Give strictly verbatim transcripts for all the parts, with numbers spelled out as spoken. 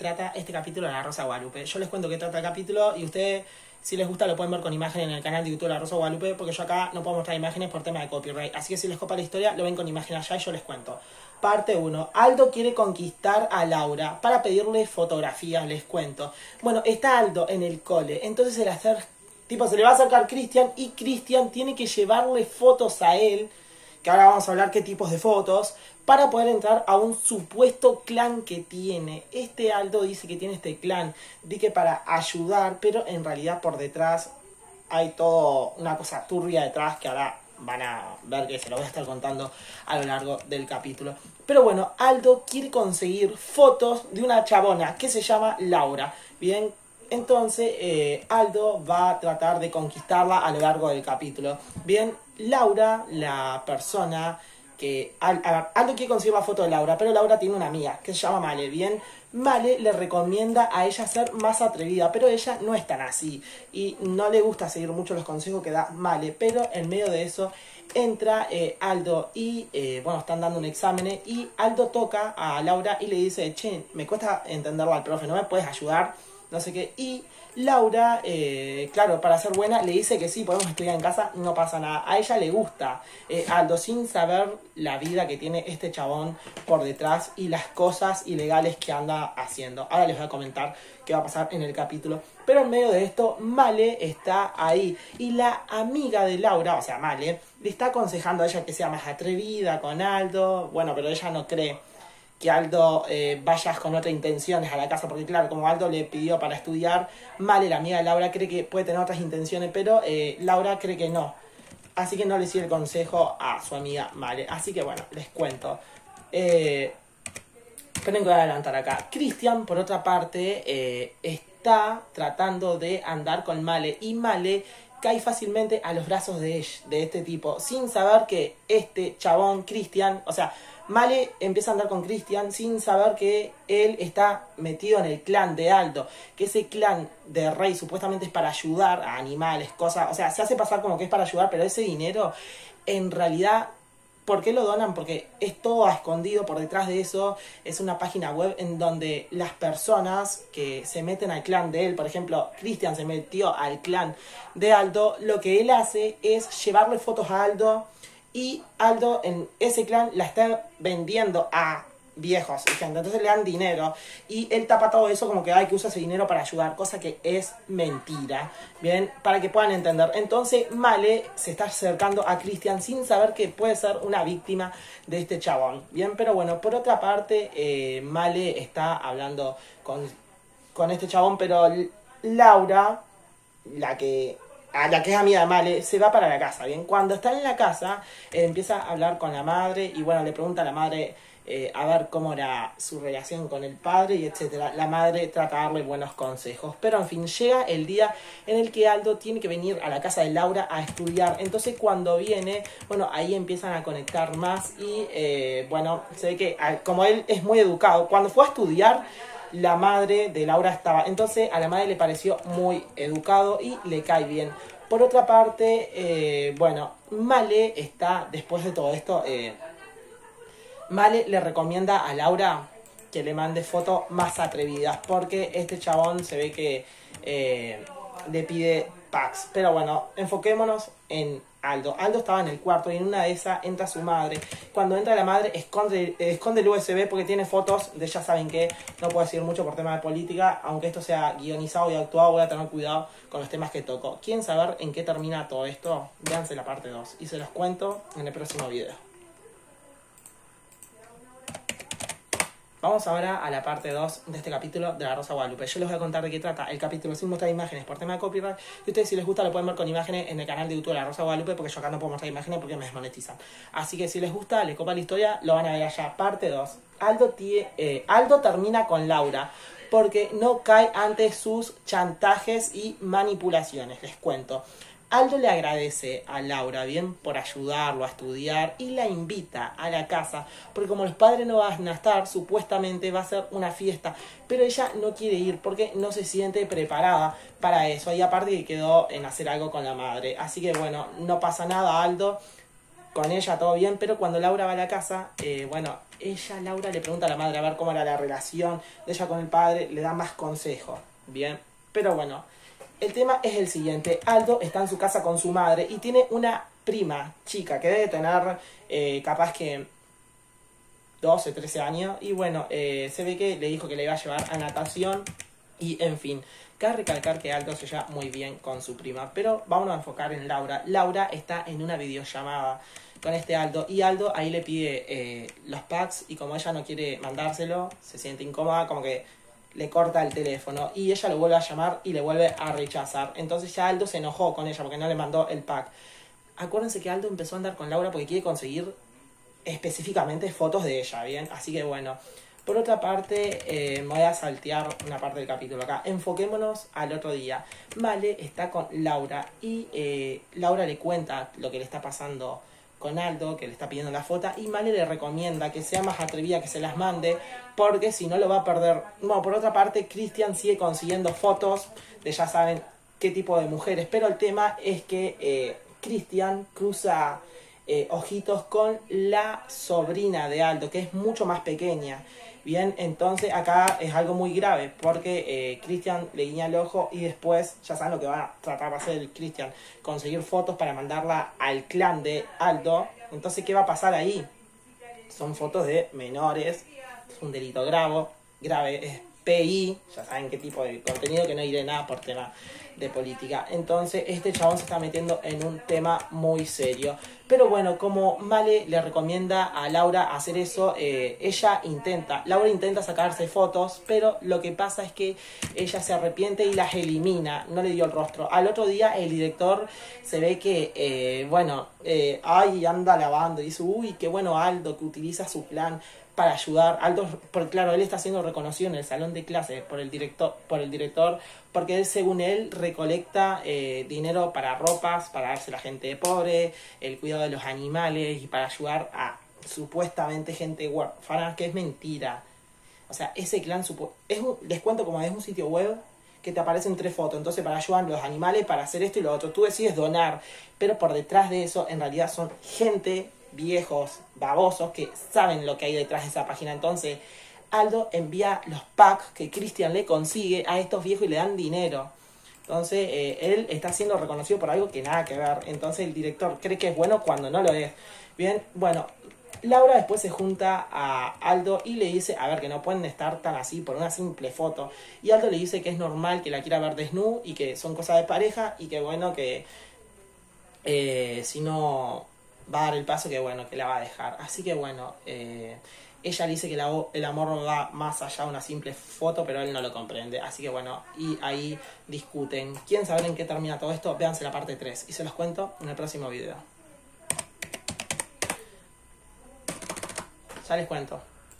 trata este capítulo de La Rosa de Guadalupe. Yo les cuento qué trata el capítulo y ustedes, si les gusta, lo pueden ver con imágenes en el canal de YouTube de La Rosa de Guadalupe, porque yo acá no puedo mostrar imágenes por tema de copyright. Así que si les copa la historia, lo ven con imágenes allá y yo les cuento. Parte uno. Aldo quiere conquistar a Laura para pedirle fotografías, les cuento. Bueno, está Aldo en el cole, entonces el hacer, tipo, se le va a acercar Cristian y Cristian tiene que llevarle fotos a él, que ahora vamos a hablar qué tipos de fotos, para poder entrar a un supuesto clan que tiene. Este Aldo dice que tiene este clan, dice que para ayudar, pero en realidad por detrás hay todo una cosa turbia detrás que ahora van a ver, que se lo voy a estar contando a lo largo del capítulo. Pero bueno, Aldo quiere conseguir fotos de una chabona que se llama Laura. Bien, entonces eh, Aldo va a tratar de conquistarla a lo largo del capítulo. Bien, Laura, la persona que... A ver, Aldo quiere conseguir la foto de Laura, pero Laura tiene una amiga que se llama Male. Bien, Male le recomienda a ella ser más atrevida, pero ella no es tan así y no le gusta seguir mucho los consejos que da Male. Pero en medio de eso entra eh, Aldo y, eh, bueno, están dando un examen y Aldo toca a Laura y le dice: che, me cuesta entenderlo al profe, ¿no me puedes ayudar? No sé qué. Y Laura, eh, claro, para ser buena, le dice que sí, podemos estudiar en casa, no pasa nada. A ella le gusta eh, Aldo, sin saber la vida que tiene este chabón por detrás y las cosas ilegales que anda haciendo. Ahora les voy a comentar qué va a pasar en el capítulo. Pero en medio de esto, Male está ahí. Y la amiga de Laura, o sea, Male, le está aconsejando a ella que sea más atrevida con Aldo. Bueno, pero ella no cree que Aldo eh, vayas con otras intenciones a la casa, porque claro, como Aldo le pidió para estudiar, Male, la amiga de Laura, cree que puede tener otras intenciones, pero eh, Laura cree que no. Así que no le sigue el consejo a su amiga Male. Así que bueno, les cuento. Eh, esperen que voy a adelantar acá. Cristian, por otra parte, eh, está tratando de andar con Male, y Male cae fácilmente a los brazos de, de este tipo, sin saber que este chabón, Cristian, o sea, Male empieza a andar con Cristian sin saber que él está metido en el clan de Aldo, que ese clan de Rey supuestamente es para ayudar a animales, cosas, o sea, se hace pasar como que es para ayudar, pero ese dinero, en realidad, ¿por qué lo donan? Porque es todo escondido. Por detrás de eso es una página web en donde las personas que se meten al clan de él, por ejemplo, Cristian se metió al clan de Aldo, lo que él hace es llevarle fotos a Aldo, y Aldo en ese clan la está vendiendo a viejos y gente, entonces le dan dinero y él tapa todo eso como que hay que usar ese dinero para ayudar, cosa que es mentira, bien, para que puedan entender. Entonces Male se está acercando a Cristian sin saber que puede ser una víctima de este chabón, bien, pero bueno, por otra parte eh, Male está hablando con, con este chabón, pero Laura, la que a la que es amiga de Male, se va para la casa, bien. Cuando está en la casa eh, empieza a hablar con la madre y bueno, le pregunta a la madre eh, a ver cómo era su relación con el padre y etcétera. La madre trata de darle buenos consejos, pero en fin, llega el día en el que Aldo tiene que venir a la casa de Laura a estudiar. Entonces cuando viene, bueno, ahí empiezan a conectar más y eh, bueno, se ve que como él es muy educado, cuando fue a estudiar, la madre de Laura estaba. Entonces a la madre le pareció muy educado y le cae bien. Por otra parte, eh, bueno, Male está, después de todo esto, eh, Male le recomienda a Laura que le mande fotos más atrevidas, porque este chabón se ve que eh, le pide packs. Pero bueno, enfoquémonos en Aldo. Aldo estaba en el cuarto y en una de esas entra su madre. Cuando entra la madre, esconde, eh, esconde el U S B porque tiene fotos de, ya saben que no puedo decir mucho por tema de política, aunque esto sea guionizado y actuado, voy a tener cuidado con los temas que toco. ¿Quieren saber en qué termina todo esto? Véanse la parte dos y se los cuento en el próximo video. Vamos ahora a la parte dos de este capítulo de La Rosa de Guadalupe. Yo les voy a contar de qué trata el capítulo sin mostrar imágenes por tema de copyright. Y ustedes, si les gusta, lo pueden ver con imágenes en el canal de YouTube de La Rosa de Guadalupe, porque yo acá no puedo mostrar imágenes porque me desmonetizan. Así que si les gusta, les copa la historia, lo van a ver allá. Parte dos. Aldo, tie, eh, Aldo termina con Laura porque no cae ante sus chantajes y manipulaciones. Les cuento. Aldo le agradece a Laura, bien, por ayudarlo a estudiar y la invita a la casa, porque como los padres no van a estar, supuestamente va a ser una fiesta, pero ella no quiere ir porque no se siente preparada para eso, y aparte que quedó en hacer algo con la madre. Así que bueno, no pasa nada, Aldo con ella todo bien, pero cuando Laura va a la casa, eh, bueno, ella, Laura, le pregunta a la madre a ver cómo era la relación de ella con el padre, le da más consejos, bien, pero bueno, el tema es el siguiente. Aldo está en su casa con su madre y tiene una prima chica que debe tener eh, capaz que doce, trece años, y bueno, eh, se ve que le dijo que le iba a llevar a natación y en fin. Cabe recalcar que Aldo se lleva muy bien con su prima, pero vamos a enfocar en Laura. Laura está en una videollamada con este Aldo y Aldo ahí le pide eh, los packs y como ella no quiere mandárselo, se siente incómoda, como que le corta el teléfono y ella lo vuelve a llamar y le vuelve a rechazar. Entonces ya Aldo se enojó con ella porque no le mandó el pack. Acuérdense que Aldo empezó a andar con Laura porque quiere conseguir específicamente fotos de ella, ¿bien? Así que bueno. Por otra parte, eh, me voy a saltear una parte del capítulo acá. Enfoquémonos al otro día. Male está con Laura y eh, Laura le cuenta lo que le está pasando con Aldo, que le está pidiendo la foto, y Male le recomienda que sea más atrevida, que se las mande, porque si no lo va a perder. Bueno, por otra parte, Christian sigue consiguiendo fotos de ya saben qué tipo de mujeres, pero el tema es que eh, Christian cruza eh, ojitos con la sobrina de Aldo, que es mucho más pequeña. Bien, entonces acá es algo muy grave porque eh, Christian le guiña el ojo y después ya saben lo que va a tratar de hacer el Christian, conseguir fotos para mandarla al clan de Aldo. Entonces, ¿qué va a pasar ahí? Son fotos de menores, es un delito grave, grave, es P I, ya saben qué tipo de contenido, que no iré nada por tema de política. Entonces este chabón se está metiendo en un tema muy serio. Pero bueno, como Male le recomienda a Laura hacer eso, eh, ella intenta, Laura intenta sacarse fotos, pero lo que pasa es que ella se arrepiente y las elimina, no le dio el rostro. Al otro día el director se ve que, eh, bueno, eh, ay, anda lavando y dice, uy, qué bueno Aldo que utiliza su plan para ayudar. Aldo, porque claro, él está siendo reconocido en el salón de clases por el director, por el director, porque él, según él, recolecta eh, dinero para ropas, para darse a la gente pobre, el cuidado de los animales y para ayudar a supuestamente gente huérfana, que es mentira. O sea, ese clan supo es un, les cuento como es un sitio web que te aparecen tres fotos, entonces para ayudar a los animales, para hacer esto y lo otro, tú decides donar, pero por detrás de eso en realidad son gente, viejos, babosos, que saben lo que hay detrás de esa página. Entonces Aldo envía los packs que Christian le consigue a estos viejos y le dan dinero. Entonces eh, él está siendo reconocido por algo que nada que ver. Entonces el director cree que es bueno cuando no lo es. Bien, bueno, Laura después se junta a Aldo y le dice, a ver, que no pueden estar tan así por una simple foto. Y Aldo le dice que es normal que la quiera ver desnuda y que son cosas de pareja y que bueno, que eh, si no va a dar el paso, que bueno, que la va a dejar. Así que bueno, eh, ella le dice que la, el amor va más allá de una simple foto, pero él no lo comprende. Así que bueno, y ahí discuten. ¿Quieren saber en qué termina todo esto? Véanse la parte tres y se los cuento en el próximo video. Ya les cuento.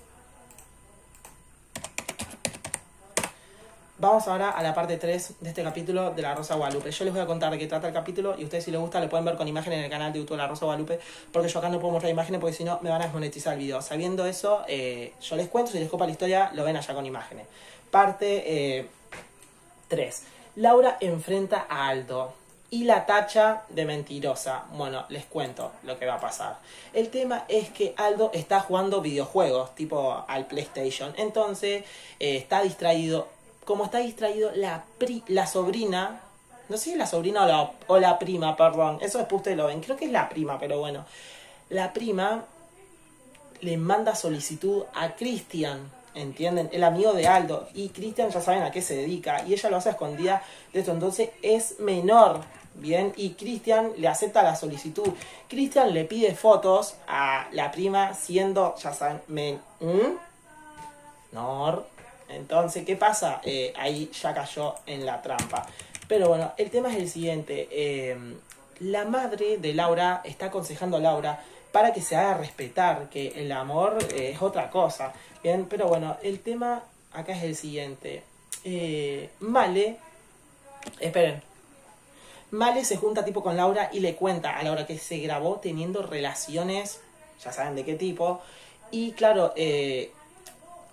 Vamos ahora a la parte tres de este capítulo de La Rosa de Guadalupe. Yo les voy a contar de qué trata el capítulo y ustedes, si les gusta, lo pueden ver con imágenes en el canal de YouTube de La Rosa de Guadalupe, porque yo acá no puedo mostrar imágenes porque si no me van a desmonetizar el video. Sabiendo eso, eh, yo les cuento, si les copa la historia, lo ven allá con imágenes. Parte eh, tres. Laura enfrenta a Aldo y la tacha de mentirosa. Bueno, les cuento lo que va a pasar. El tema es que Aldo está jugando videojuegos, tipo al PlayStation. Entonces, eh, está distraído. Como está distraído, la, pri la sobrina, no sé si es la sobrina o la, o la prima, perdón, eso después ustedes lo ven, creo que es la prima, pero bueno, la prima le manda solicitud a Christian, ¿entienden? El amigo de Aldo, y Christian ya saben a qué se dedica, y ella lo hace a escondida de esto, entonces es menor, ¿bien? Y Christian le acepta la solicitud. Christian le pide fotos a la prima siendo, ya saben, menor. Entonces, ¿qué pasa? Eh, ahí ya cayó en la trampa. Pero bueno, el tema es el siguiente. Eh, la madre de Laura está aconsejando a Laura para que se haga respetar, que el amor eh, es otra cosa. Bien, pero bueno, el tema acá es el siguiente. Eh, Male, esperen. Male se junta tipo con Laura y le cuenta a Laura que se grabó teniendo relaciones, ya saben de qué tipo. Y claro, eh...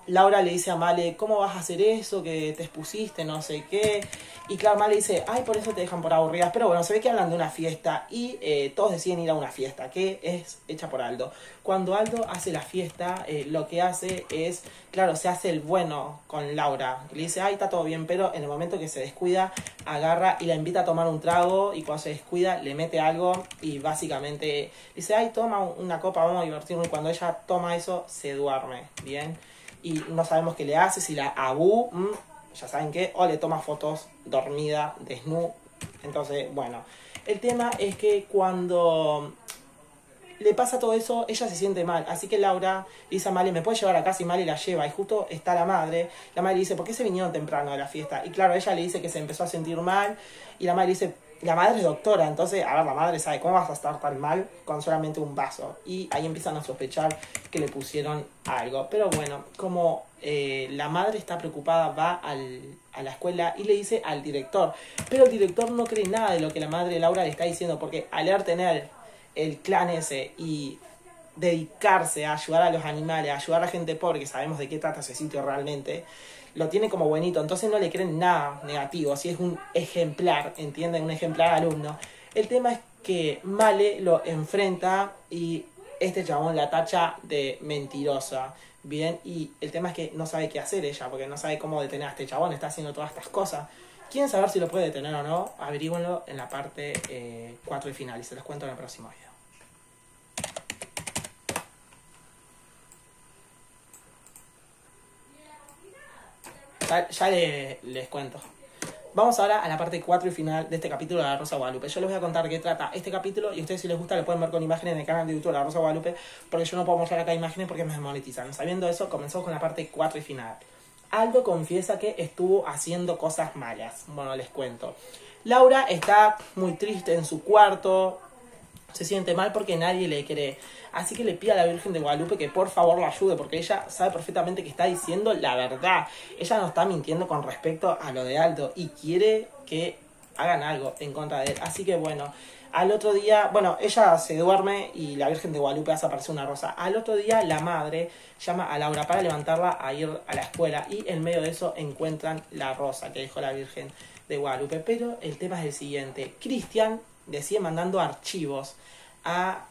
Laura le dice a Male, ¿cómo vas a hacer eso? Que te expusiste, no sé qué. Y claro, Male dice, ay, por eso te dejan por aburridas. Pero bueno, se ve que hablan de una fiesta y eh, todos deciden ir a una fiesta, que es hecha por Aldo. Cuando Aldo hace la fiesta, eh, lo que hace es, claro, se hace el bueno con Laura. Le dice, ay, está todo bien, pero en el momento que se descuida, agarra y la invita a tomar un trago y cuando se descuida, le mete algo y básicamente dice, ay, toma una copa, vamos a divertirnos. Y cuando ella toma eso, se duerme, ¿bien? Y no sabemos qué le hace, si la Abu, mmm, ya saben qué, o le toma fotos dormida, desnuda. Entonces, bueno, el tema es que cuando le pasa todo eso, ella se siente mal. Así que Laura dice a Male, ¿me puedes llevar a casa? Y Male la lleva. Y justo está la madre. La madre dice, ¿por qué se vinieron temprano de la fiesta? Y claro, ella le dice que se empezó a sentir mal. Y la madre dice, la madre es doctora. Entonces, a ver, la madre sabe, ¿cómo vas a estar tan mal con solamente un vaso? Y ahí empiezan a sospechar que le pusieron algo. Pero bueno, como eh, la madre está preocupada, va al, a la escuela y le dice al director. Pero el director no cree nada de lo que la madre Laura le está diciendo. Porque al él tener el clan ese y dedicarse a ayudar a los animales, a ayudar a la gente pobre, que sabemos de qué trata ese sitio realmente, lo tiene como buenito, entonces no le creen nada negativo, así es un ejemplar, ¿entienden? Un ejemplar alumno. El tema es que Male lo enfrenta y este chabón la tacha de mentirosa, ¿bien? Y el tema es que no sabe qué hacer ella, porque no sabe cómo detener a este chabón, está haciendo todas estas cosas. ¿Quieren saber si lo puede detener o no? Averígüenlo en la parte eh, cuatro y final, y se los cuento en el próximo video. Ya, ya le, les cuento. Vamos ahora a la parte cuatro y final de este capítulo de La Rosa de Guadalupe. Yo les voy a contar qué trata este capítulo y a ustedes si les gusta lo pueden ver con imágenes en el canal de YouTube de La Rosa de Guadalupe, porque yo no puedo mostrar acá imágenes porque me desmonetizan. Sabiendo eso, comenzamos con la parte cuatro y final. Aldo confiesa que estuvo haciendo cosas malas. Bueno, les cuento. Laura está muy triste en su cuarto, se siente mal porque nadie le cree. Así que le pide a la Virgen de Guadalupe que por favor la ayude, porque ella sabe perfectamente que está diciendo la verdad. Ella no está mintiendo con respecto a lo de Aldo y quiere que hagan algo en contra de él. Así que bueno, al otro día, bueno, ella se duerme y la Virgen de Guadalupe hace aparecer una rosa. Al otro día la madre llama a Laura para levantarla a ir a la escuela y en medio de eso encuentran la rosa que dejó la Virgen de Guadalupe. Pero el tema es el siguiente. Cristian decide mandando archivos a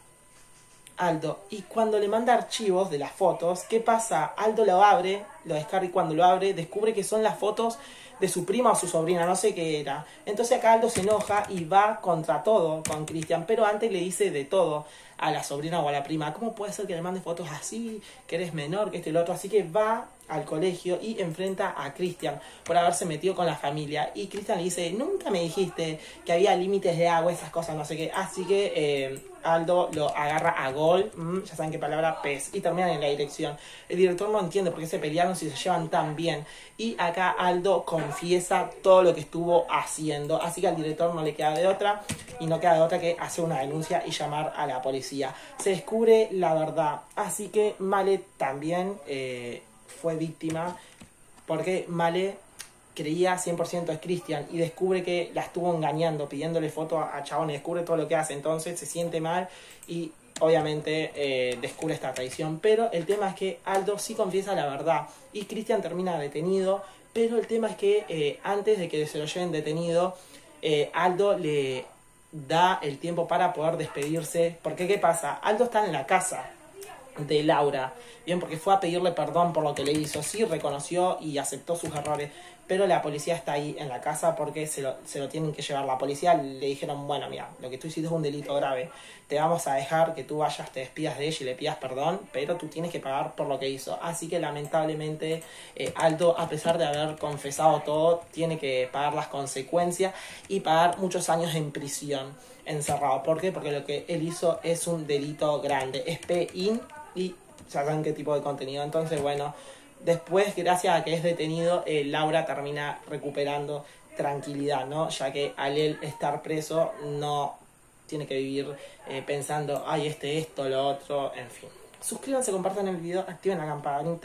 Aldo. Y cuando le manda archivos de las fotos, ¿qué pasa? Aldo lo abre, lo descarga y cuando lo abre descubre que son las fotos de su prima o su sobrina, no sé qué era. Entonces acá Aldo se enoja y va contra todo con Cristian, pero antes le dice de todo a la sobrina o a la prima. ¿Cómo puede ser que le mande fotos así? Que eres menor, que este y lo otro. Así que va al colegio y enfrenta a Cristian por haberse metido con la familia. Y Cristian le dice, nunca me dijiste que había límites de agua, esas cosas, no sé qué. Así que eh, Aldo lo agarra a gol, mm, ya saben qué palabra, pez, y terminan en la dirección. El director no entiende por qué se pelearon si se llevan tan bien. Y acá Aldo confiesa todo lo que estuvo haciendo. Así que al director no le queda de otra y no queda de otra que hacer una denuncia y llamar a la policía. Se descubre la verdad. Así que Male también eh, fue víctima porque Male creía cien por ciento es Cristian y descubre que la estuvo engañando, pidiéndole fotos a, a chabón y descubre todo lo que hace. Entonces se siente mal y obviamente eh, descubre esta traición. Pero el tema es que Aldo sí confiesa la verdad y Cristian termina detenido. Pero el tema es que eh, antes de que se lo lleven detenido, eh, Aldo le da el tiempo para poder despedirse. Porque ¿qué pasa? Aldo está en la casa de Laura, bien, porque fue a pedirle perdón por lo que le hizo. Sí, reconoció y aceptó sus errores, pero la policía está ahí en la casa porque se lo, se lo tienen que llevar. La policía le dijeron, bueno, mira, lo que tú hiciste es un delito grave, te vamos a dejar que tú vayas, te despidas de ella y le pidas perdón, pero tú tienes que pagar por lo que hizo. Así que lamentablemente eh, Aldo, a pesar de haber confesado todo, tiene que pagar las consecuencias y pagar muchos años en prisión, encerrado. ¿Por qué? Porque lo que él hizo es un delito grande, es P-in y ya saben qué tipo de contenido. Entonces, bueno, después, gracias a que es detenido, eh, Laura termina recuperando tranquilidad, ¿no? Ya que al él estar preso, no tiene que vivir eh, pensando, ay, este, esto, lo otro, en fin. Suscríbanse, compartan el video, activen la campanita.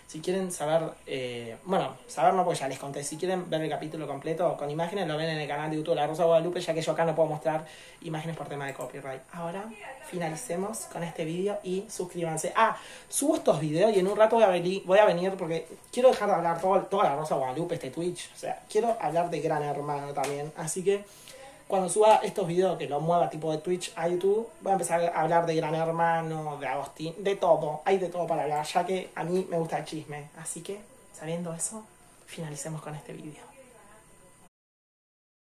Si quieren saber, eh, bueno, saber no porque ya les conté, si quieren ver el capítulo completo con imágenes, lo ven en el canal de YouTube La Rosa de Guadalupe, ya que yo acá no puedo mostrar imágenes por tema de copyright. Ahora finalicemos con este vídeo y suscríbanse. Ah, subo estos videos y en un rato voy a, venir, voy a venir porque quiero dejar de hablar todo, toda La Rosa de Guadalupe, este Twitch. O sea, quiero hablar de Gran Hermano también. Así que cuando suba estos videos que lo mueva tipo de Twitch a YouTube, voy a empezar a hablar de Gran Hermano, de Agostín, de todo. Hay de todo para hablar, ya que a mí me gusta el chisme. Así que, sabiendo eso, finalicemos con este video.